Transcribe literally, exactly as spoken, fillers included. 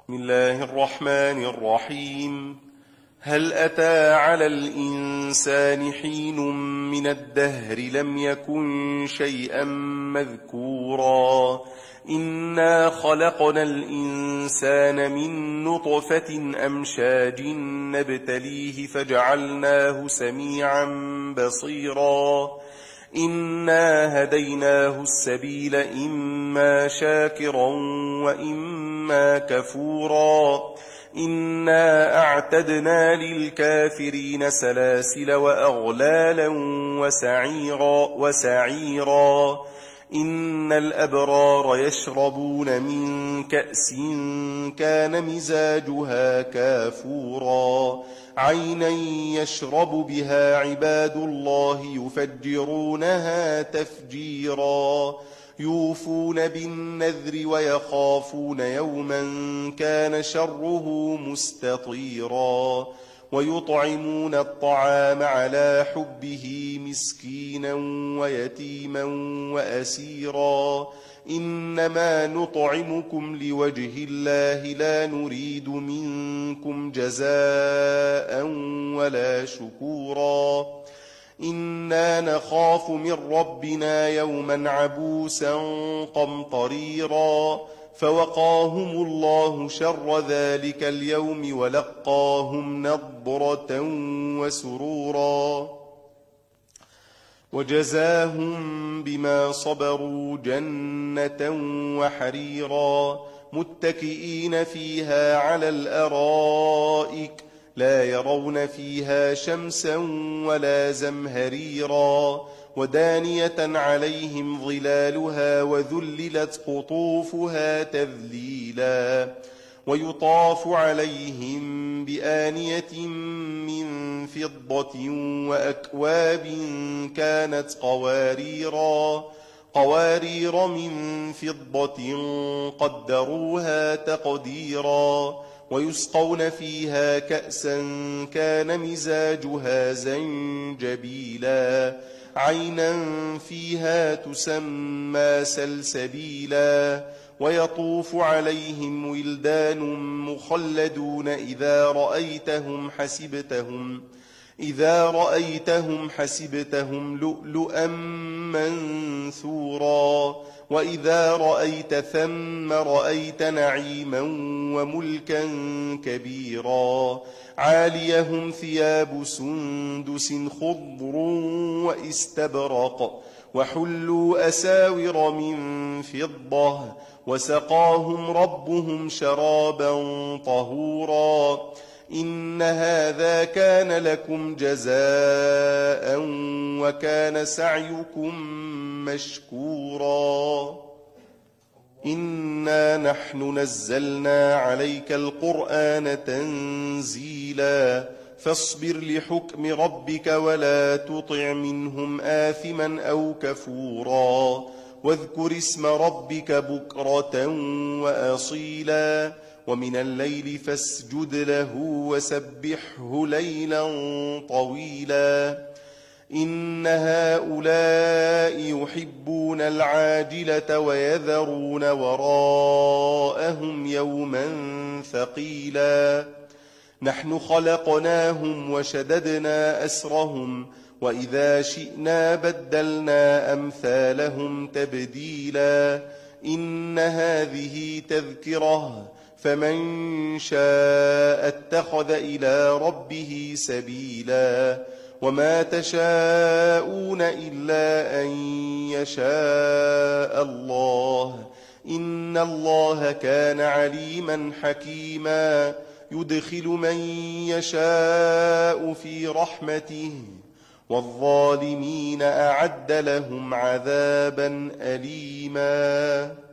بسم الله الرحمن الرحيم. هل أتى على الإنسان حين من الدهر لم يكن شيئا مذكورا إنا خلقنا الإنسان من نطفة أمشاج نبتليه فجعلناه سميعا بصيرا إنا هديناه السبيل إما شاكرا وإما كفورا إنا أعتدنا للكافرين سلاسل وأغلالا وسعيرا, وسعيرا إن الأبرار يشربون من كأس كان مزاجها كافورا عينا يشرب بها عباد الله يفجرونها تفجيرا يوفون بالنذر ويخافون يوما كان شره مستطيرا ويطعمون الطعام على حبه مسكينا ويتيما وأسيرا إنما نطعمكم لوجه الله لا نريد منكم جزاء ولا شكورا إنا نخاف من ربنا يوما عبوسا قمطريرا فوقاهم الله شر ذلك اليوم ولقاهم نضرة وسرورا وجزاهم بما صبروا جنة وحريرا متكئين فيها على الأرائك لا يرون فيها شمسا ولا زمهريرا ودانية عليهم ظلالها وذللت قطوفها تذليلا ويطاف عليهم بآنية من فضة وأكواب كانت قواريرا قوارير من فضة قدروها تقديرا ويسقون فيها كأسا كان مزاجها زنجبيلا عينا فيها تسمى سلسبيلا ويطوف عليهم ولدان مخلدون إذا رأيتهم حسبتهم إذا رأيتهم حسبتهم لؤلؤا منثورا وإذا رأيت ثم رأيت نعيما وملكا كبيرا عاليهم ثياب سندس خضر واستبرق وحلوا أساور من فضة وسقاهم ربهم شرابا طهورا إن هذا كان لكم جزاء وكان سعيكم مشكورا إنا نحن نزلنا عليك القرآن تنزيلا فاصبر لحكم ربك ولا تطع منهم آثما أو كفورا واذكر اسم ربك بكرة وأصيلا ومن الليل فاسجد له وسبحه ليلا طويلا إن هؤلاء يحبون العاجلة ويذرون وراءهم يوما ثقيلا نحن خلقناهم وشددنا أسرهم وإذا شئنا بدلنا أمثالهم تبديلا إن هذه تذكرة فمن شاء اتخذ إلى ربه سبيلا وما تشاءون إلا أن يشاء الله إن الله كان عليما حكيما يدخل من يشاء في رحمته والظالمين أعد لهم عذابا أليما.